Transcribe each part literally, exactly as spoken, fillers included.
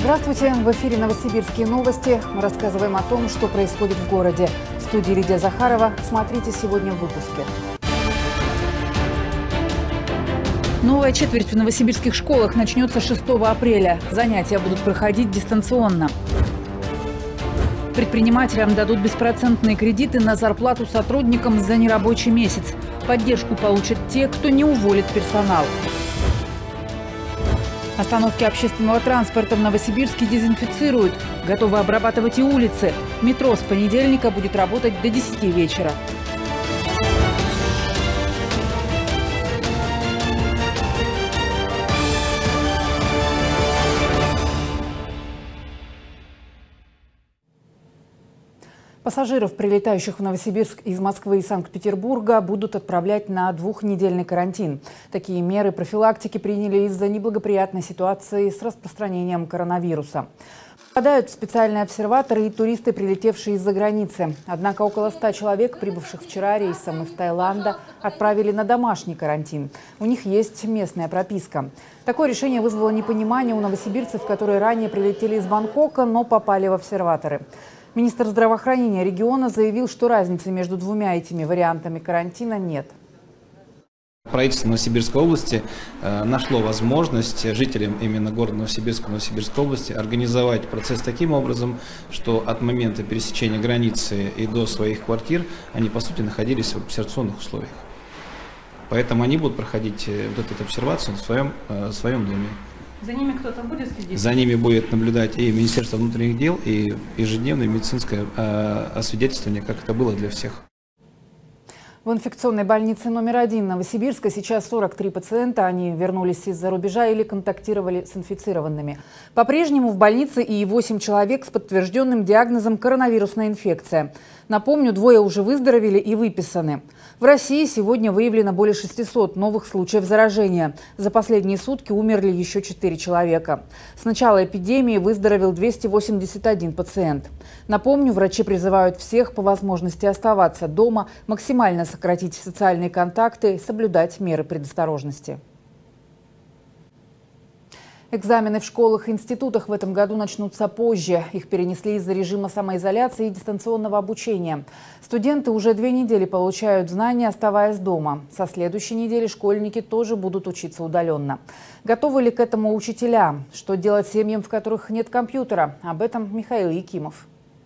Здравствуйте! В эфире «Новосибирские новости». Мы рассказываем о том, что происходит в городе. В студии Лидия Захарова. Смотрите сегодня в выпуске. Новая четверть в новосибирских школах начнется шестого апреля. Занятия будут проходить дистанционно. Предпринимателям дадут беспроцентные кредиты на зарплату сотрудникам за нерабочий месяц. Поддержку получат те, кто не уволит персонал. Остановки общественного транспорта в Новосибирске дезинфицируют. Готовы обрабатывать и улицы. Метро с понедельника будет работать до десяти вечера. Пассажиров, прилетающих в Новосибирск из Москвы и Санкт-Петербурга, будут отправлять на двухнедельный карантин. Такие меры профилактики приняли из-за неблагоприятной ситуации с распространением коронавируса. Попадают в специальные обсерваторы и туристы, прилетевшие из-за границы. Однако около ста человек, прибывших вчера рейсом из Таиланда, отправили на домашний карантин. У них есть местная прописка. Такое решение вызвало непонимание у новосибирцев, которые ранее прилетели из Бангкока, но попали в обсерваторы. Министр здравоохранения региона заявил, что разницы между двумя этими вариантами карантина нет. Правительство Новосибирской области э, нашло возможность жителям именно города Новосибирска, Новосибирской области организовать процесс таким образом, что от момента пересечения границы и до своих квартир они, по сути, находились в обсервационных условиях. Поэтому они будут проходить вот эту обсервацию в своем, э, в своем доме. За ними кто-то будет следить? За ними будет наблюдать и Министерство внутренних дел, и ежедневное медицинское э, освидетельствование, как это было для всех. В инфекционной больнице номер один Новосибирска сейчас сорок три пациента. Они вернулись из-за рубежа или контактировали с инфицированными. По-прежнему в больнице и восемь человек с подтвержденным диагнозом коронавирусная инфекция. Напомню, двое уже выздоровели и выписаны. В России сегодня выявлено более шестисот новых случаев заражения. За последние сутки умерли еще четыре человека. С начала эпидемии выздоровел двести восемьдесят один пациент. Напомню, врачи призывают всех по возможности оставаться дома, максимально сократить социальные контакты, соблюдать меры предосторожности. Экзамены в школах и институтах в этом году начнутся позже. Их перенесли из-за режима самоизоляции и дистанционного обучения. Студенты уже две недели получают знания, оставаясь дома. Со следующей недели школьники тоже будут учиться удаленно. Готовы ли к этому учителя? Что делать семьям, в которых нет компьютера? Об этом Михаил Якимов.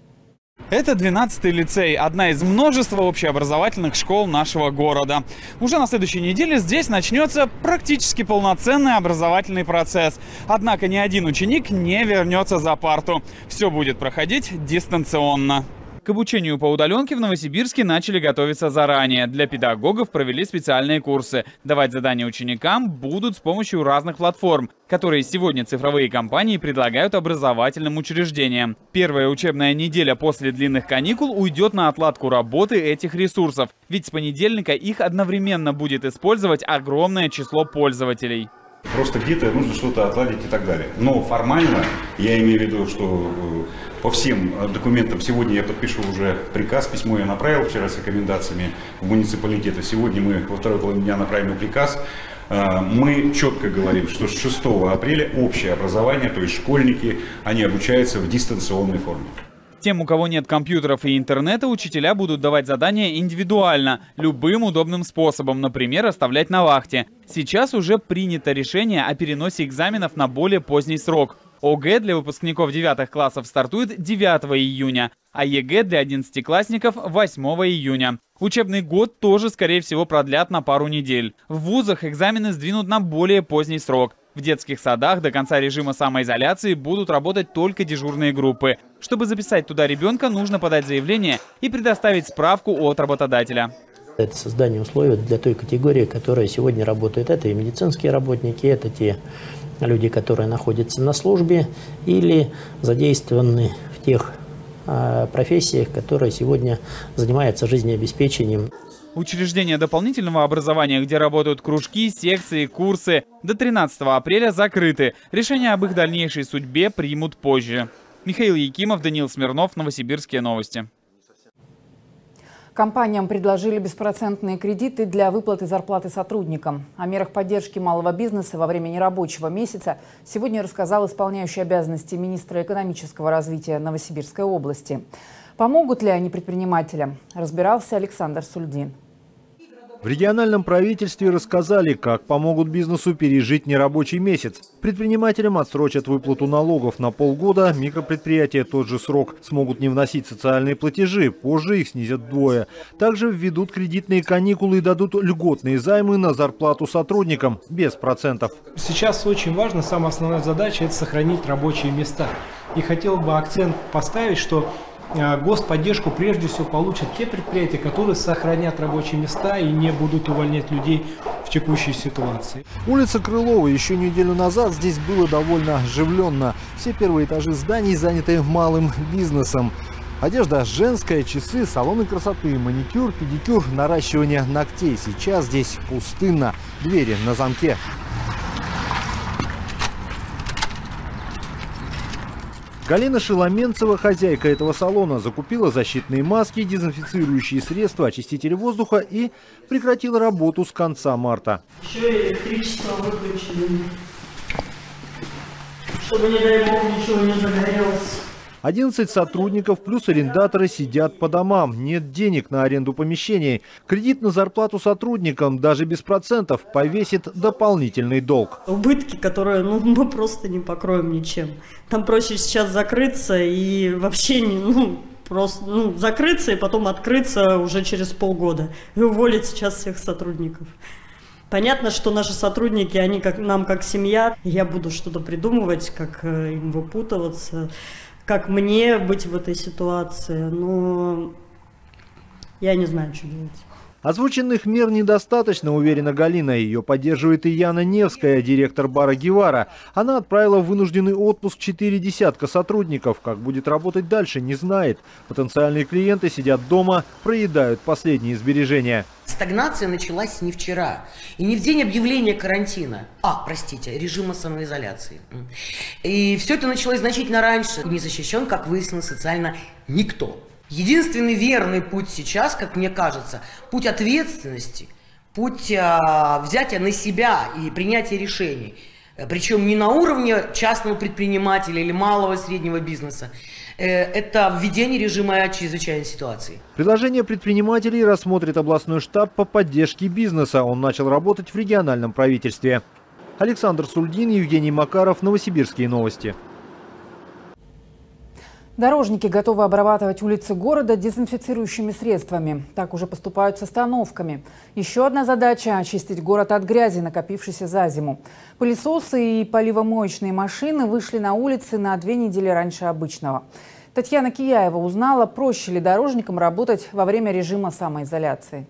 Это двенадцатый лицей, одна из множества общеобразовательных школ нашего города. Уже на следующей неделе здесь начнется практически полноценный образовательный процесс. Однако ни один ученик не вернется за парту. Все будет проходить дистанционно. К обучению по удаленке в Новосибирске начали готовиться заранее. Для педагогов провели специальные курсы. Давать задания ученикам будут с помощью разных платформ, которые сегодня цифровые компании предлагают образовательным учреждениям. Первая учебная неделя после длинных каникул уйдет на отладку работы этих ресурсов. Ведь с понедельника их одновременно будет использовать огромное число пользователей. Просто где-то нужно что-то отладить и так далее. Но формально, я имею в виду, что по всем документам сегодня я подпишу уже приказ, письмо я направил вчера с рекомендациями в муниципалитеты. Сегодня мы во второй половине дня направим приказ. Мы четко говорим, что с шестого апреля общее образование, то есть школьники, они обучаются в дистанционной форме. Тем, у кого нет компьютеров и интернета, учителя будут давать задания индивидуально, любым удобным способом, например, оставлять на вахте. Сейчас уже принято решение о переносе экзаменов на более поздний срок. ОГЭ для выпускников девятых классов стартует девятого июня, а ЕГЭ для одиннадцатиклассников восьмого июня. Учебный год тоже, скорее всего, продлят на пару недель. В вузах экзамены сдвинут на более поздний срок. В детских садах до конца режима самоизоляции будут работать только дежурные группы. Чтобы записать туда ребенка, нужно подать заявление и предоставить справку от работодателя. Это создание условий для той категории, которая сегодня работает. Это и медицинские работники, это те люди, которые находятся на службе или задействованы в тех э, профессиях, которые сегодня занимаются жизнеобеспечением. Учреждения дополнительного образования, где работают кружки, секции, курсы, до тринадцатого апреля закрыты. Решение об их дальнейшей судьбе примут позже. Михаил Якимов, Даниил Смирнов, Новосибирские новости. Компаниям предложили беспроцентные кредиты для выплаты зарплаты сотрудникам. О мерах поддержки малого бизнеса во время нерабочего месяца сегодня рассказал исполняющий обязанности министра экономического развития Новосибирской области. Помогут ли они предпринимателям, разбирался Александр Сульдин. В региональном правительстве рассказали, как помогут бизнесу пережить нерабочий месяц. Предпринимателям отсрочат выплату налогов на полгода, микропредприятия тот же срок, смогут не вносить социальные платежи, позже их снизят вдвое. Также введут кредитные каникулы и дадут льготные займы на зарплату сотрудникам без процентов. Сейчас очень важно, самая основная задача – это сохранить рабочие места. И хотел бы акцент поставить, что господдержку прежде всего получат те предприятия, которые сохранят рабочие места и не будут увольнять людей в текущей ситуации. Улица Крылова. Еще неделю назад здесь было довольно оживленно. Все первые этажи зданий заняты малым бизнесом. Одежда женская, часы, салоны красоты, маникюр, педикюр, наращивание ногтей. Сейчас здесь пустынно. Двери на замке. Галина Шеломенцева, хозяйка этого салона, закупила защитные маски, дезинфицирующие средства, очистители воздуха и прекратила работу с конца марта. Еще электричество выключили, чтобы, не дай бог, ничего не загорелось. одиннадцать сотрудников плюс арендаторы сидят по домам. Нет денег на аренду помещений. Кредит на зарплату сотрудникам даже без процентов повесит дополнительный долг. Убытки, которые ну, мы просто не покроем ничем. Там проще сейчас закрыться и вообще не, ну, просто ну, закрыться и потом открыться уже через полгода. И уволить сейчас всех сотрудников. Понятно, что наши сотрудники, они как, нам как семья. Я буду что-то придумывать, как им выпутываться. Как мне быть в этой ситуации, но я не знаю, что делать. Озвученных мер недостаточно, уверена Галина. Ее поддерживает и Яна Невская, директор бара «Гевара». Она отправила в вынужденный отпуск четыре десятка сотрудников. Как будет работать дальше, не знает. Потенциальные клиенты сидят дома, проедают последние сбережения. Стагнация началась не вчера и не в день объявления карантина, а, простите, режима самоизоляции. И все это началось значительно раньше. Не защищен, как выяснилось, социально никто. Единственный верный путь сейчас, как мне кажется, путь ответственности, путь а, взятия на себя и принятия решений. Причем не на уровне частного предпринимателя или малого и среднего бизнеса. Это введение режима чрезвычайной ситуации. Предложение предпринимателей рассмотрит областной штаб по поддержке бизнеса. Он начал работать в региональном правительстве. Александр Сульдин, Евгений Макаров, Новосибирские новости. Дорожники готовы обрабатывать улицы города дезинфицирующими средствами. Так уже поступают с остановками. Еще одна задача – очистить город от грязи, накопившейся за зиму. Пылесосы и поливомоечные машины вышли на улицы на две недели раньше обычного. Татьяна Кияева узнала, проще ли дорожникам работать во время режима самоизоляции.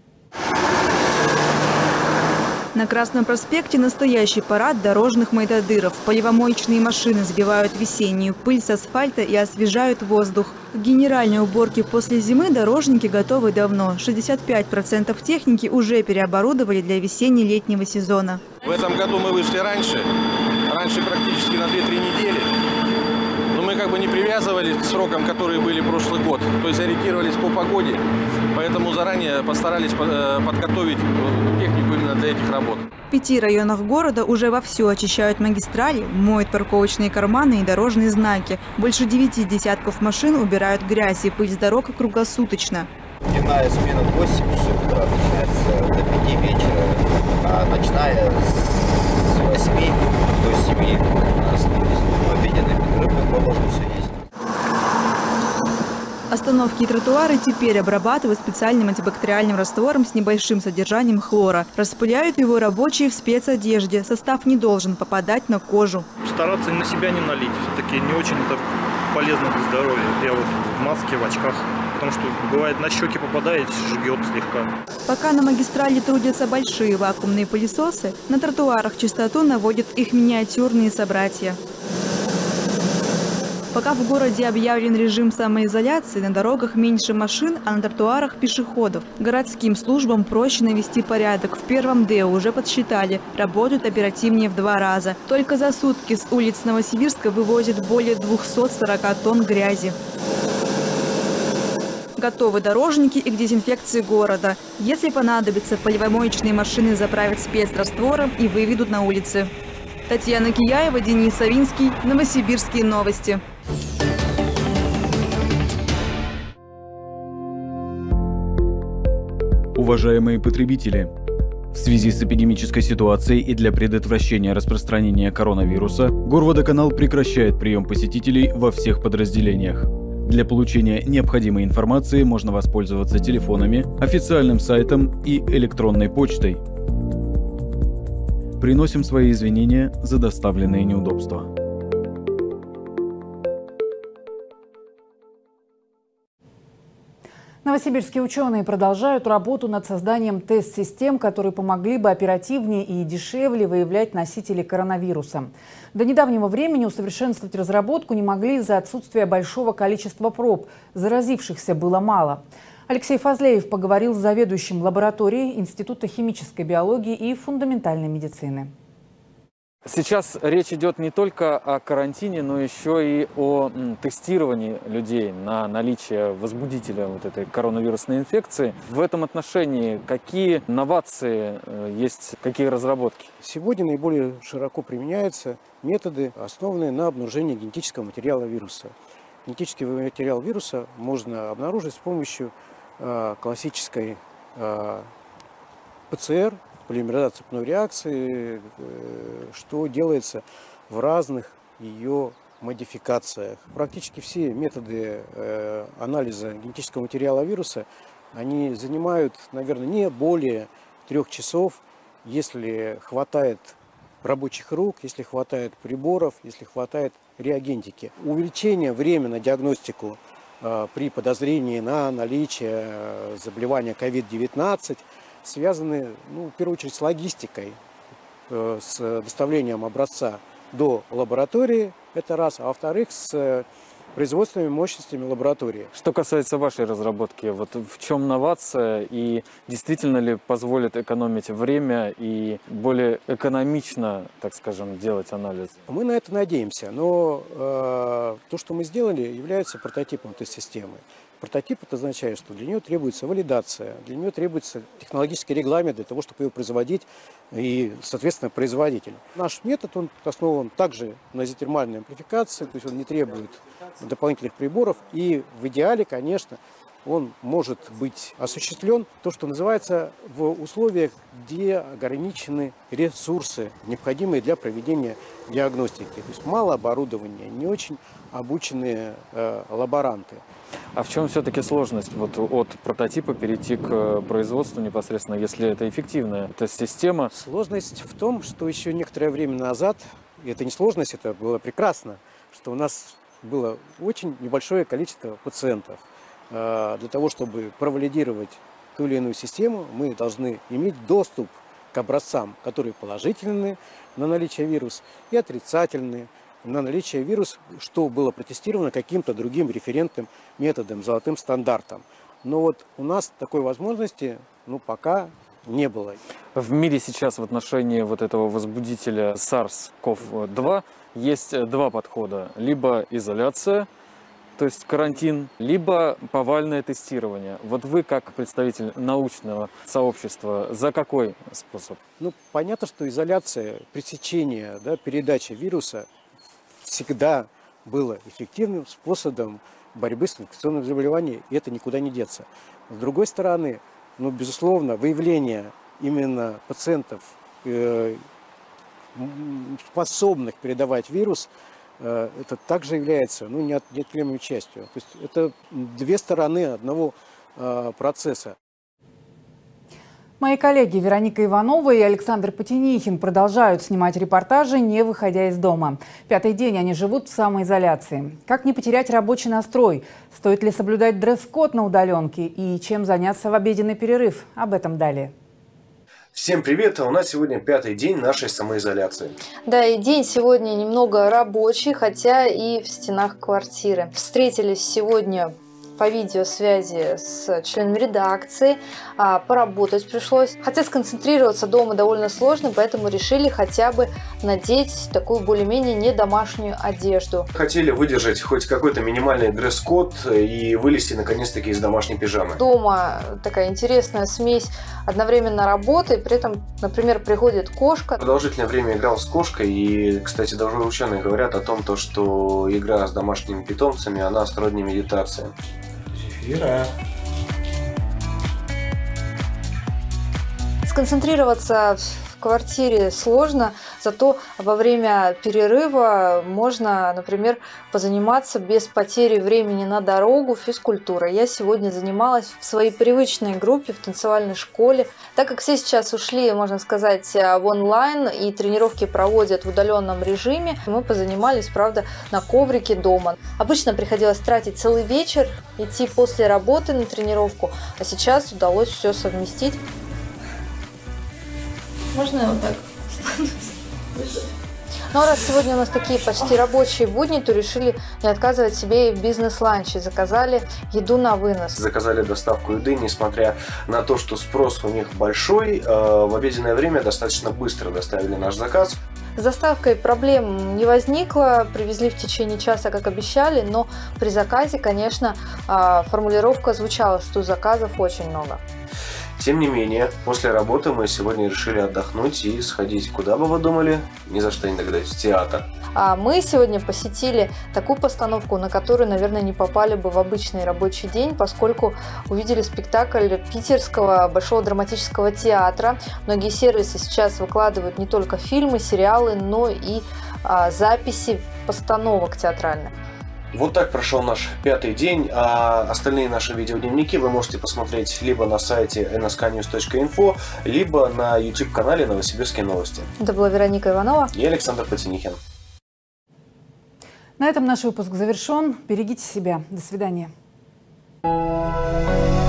На Красном проспекте настоящий парад дорожных майтадыров. Поливомоечные машины сбивают весеннюю пыль с асфальта и освежают воздух. К генеральной уборке после зимы дорожники готовы давно. шестьдесят пять процентов техники уже переоборудовали для весенне-летнего сезона. В этом году мы вышли раньше, раньше практически на две-три недели. Но мы как бы не привязывались к срокам, которые были прошлый год. То есть ориентировались по погоде. Поэтому заранее постарались подготовить технику именно для этих работ. В пяти районах города уже вовсю очищают магистрали, моют парковочные карманы и дорожные знаки. Больше девяти десятков машин убирают грязь и пыль с дорог круглосуточно. Дневная смена в восемь часов утра начинается до пяти вечера, а ночная с восьми до семи. Обеденный перерыв, положено, все есть. Остановки и тротуары теперь обрабатывают специальным антибактериальным раствором с небольшим содержанием хлора. Распыляют его рабочие в спецодежде. Состав не должен попадать на кожу. Стараться на себя не налить. Все-таки не очень это полезно для здоровья. Я вот в маске, в очках. Потому что бывает на щеки попадает, жгет слегка. Пока на магистрали трудятся большие вакуумные пылесосы, на тротуарах чистоту наводят их миниатюрные собратья. Пока в городе объявлен режим самоизоляции, на дорогах меньше машин, а на тротуарах пешеходов. Городским службам проще навести порядок. В первом ДЭО уже подсчитали, работают оперативнее в два раза. Только за сутки с улиц Новосибирска вывозят более двухсот сорока тонн грязи. готовы дорожники и к дезинфекции города. Если понадобится, поливомоечные машины заправят спецраствором и выведут на улицы. Татьяна Кияева, Денис Савинский, Новосибирские новости. Уважаемые потребители, в связи с эпидемической ситуацией и для предотвращения распространения коронавируса, Горводоканал прекращает прием посетителей во всех подразделениях. Для получения необходимой информации можно воспользоваться телефонами, официальным сайтом и электронной почтой. Приносим свои извинения за доставленные неудобства. Новосибирские ученые продолжают работу над созданием тест-систем, которые помогли бы оперативнее и дешевле выявлять носителей коронавируса. До недавнего времени усовершенствовать разработку не могли из-за отсутствия большого количества проб. Заразившихся было мало. Алексей Фазлеев поговорил с заведующим лабораторией Института химической биологии и фундаментальной медицины. Сейчас речь идет не только о карантине, но еще и о тестировании людей на наличие возбудителя вот этой коронавирусной инфекции. В этом отношении какие новации есть, какие разработки? Сегодня наиболее широко применяются методы, основанные на обнаружении генетического материала вируса. Генетический материал вируса можно обнаружить с помощью э, классической э, ПЦР, полимеризация цепной реакции, что делается в разных ее модификациях. Практически все методы анализа генетического материала вируса, они занимают, наверное, не более трех часов, если хватает рабочих рук, если хватает приборов, если хватает реагентики. Увеличение времени на диагностику при подозрении на наличие заболевания ковид девятнадцать связаны, ну, в первую очередь, с логистикой, э, с доставлением образца до лаборатории, это раз, а во-вторых, с производственными мощностями лаборатории. Что касается вашей разработки, вот в чем новация и действительно ли позволит экономить время и более экономично, так скажем, делать анализ? Мы на это надеемся, но э, то, что мы сделали, является прототипом этой системы. Прототип это означает, что для нее требуется валидация, для нее требуется технологический регламент для того, чтобы ее производить и, соответственно, производитель. Наш метод, он основан также на изотермальной амплификации, то есть он не требует дополнительных приборов, и в идеале, конечно, он может быть осуществлен, то, что называется, в условиях, где ограничены ресурсы, необходимые для проведения диагностики. То есть мало оборудования, не очень обученные э, лаборанты. А в чем все-таки сложность вот от прототипа перейти к производству непосредственно, если это эффективная эта система? Сложность в том, что еще некоторое время назад, и это не сложность, это было прекрасно, что у нас было очень небольшое количество пациентов. Для того, чтобы провалидировать ту или иную систему, мы должны иметь доступ к образцам, которые положительны на наличие вируса и отрицательны на наличие вируса, что было протестировано каким-то другим референтным методом, золотым стандартом. Но вот у нас такой возможности, ну, пока не было. В мире сейчас в отношении вот этого возбудителя сарс ков два есть два подхода. Либо изоляция, то есть карантин, либо повальное тестирование. Вот вы, как представитель научного сообщества, за какой способ? Ну, понятно, что изоляция, пресечение, да, передачи вируса всегда было эффективным способом борьбы с инфекционным заболеванием, и это никуда не деться. С другой стороны, ну, безусловно, выявление именно пациентов, э, способных передавать вирус, э, это также является, ну, неотъемлемой частью. То есть это две стороны одного э, процесса. Мои коллеги Вероника Иванова и Александр Потенихин продолжают снимать репортажи, не выходя из дома. Пятый день они живут в самоизоляции. Как не потерять рабочий настрой? Стоит ли соблюдать дресс-код на удаленке? И чем заняться в обеденный перерыв? Об этом далее. Всем привет! У нас сегодня пятый день нашей самоизоляции. Да, и день сегодня немного рабочий, хотя и в стенах квартиры. Встретились сегодня по видеосвязи с членами редакции, поработать пришлось. Хотя сконцентрироваться дома довольно сложно, поэтому решили хотя бы надеть такую более-менее не домашнюю одежду. Хотели выдержать хоть какой-то минимальный дресс-код и вылезти наконец-таки из домашней пижамы. Дома такая интересная смесь одновременно работы, при этом, например, приходит кошка. Продолжительное время играл с кошкой, и, кстати, даже ученые говорят о том, то, что игра с домашними питомцами, она сродни медитации. Зефира. Сконцентрироваться в квартире сложно, зато во время перерыва можно, например, позаниматься без потери времени на дорогу физкультурой. Я сегодня занималась в своей привычной группе в танцевальной школе. Так как все сейчас ушли, можно сказать, в онлайн и тренировки проводят в удаленном режиме, мы позанимались, правда, на коврике дома. Обычно приходилось тратить целый вечер, идти после работы на тренировку, а сейчас удалось все совместить. Можно я вот так? Ну а раз сегодня у нас такие почти рабочие будни, то решили не отказывать себе и в бизнес-ланче. Заказали еду на вынос. Заказали доставку еды, несмотря на то, что спрос у них большой, в обеденное время достаточно быстро доставили наш заказ. С доставкой проблем не возникло, привезли в течение часа, как обещали, но при заказе, конечно, формулировка звучала, что заказов очень много. Тем не менее, после работы мы сегодня решили отдохнуть и сходить. Куда бы вы думали? Ни за что не догадаюсь. В театр. А мы сегодня посетили такую постановку, на которую, наверное, не попали бы в обычный рабочий день, поскольку увидели спектакль Питерского Большого драматического театра. Многие сервисы сейчас выкладывают не только фильмы, сериалы, но и а, записи постановок театральных. Вот так прошел наш пятый день, а остальные наши видеодневники вы можете посмотреть либо на сайте эн эс ка ньюс точка инфо, либо на YouTube-канале Новосибирские новости. Это была Вероника Иванова и Александр Потенихин. На этом наш выпуск завершен. Берегите себя. До свидания.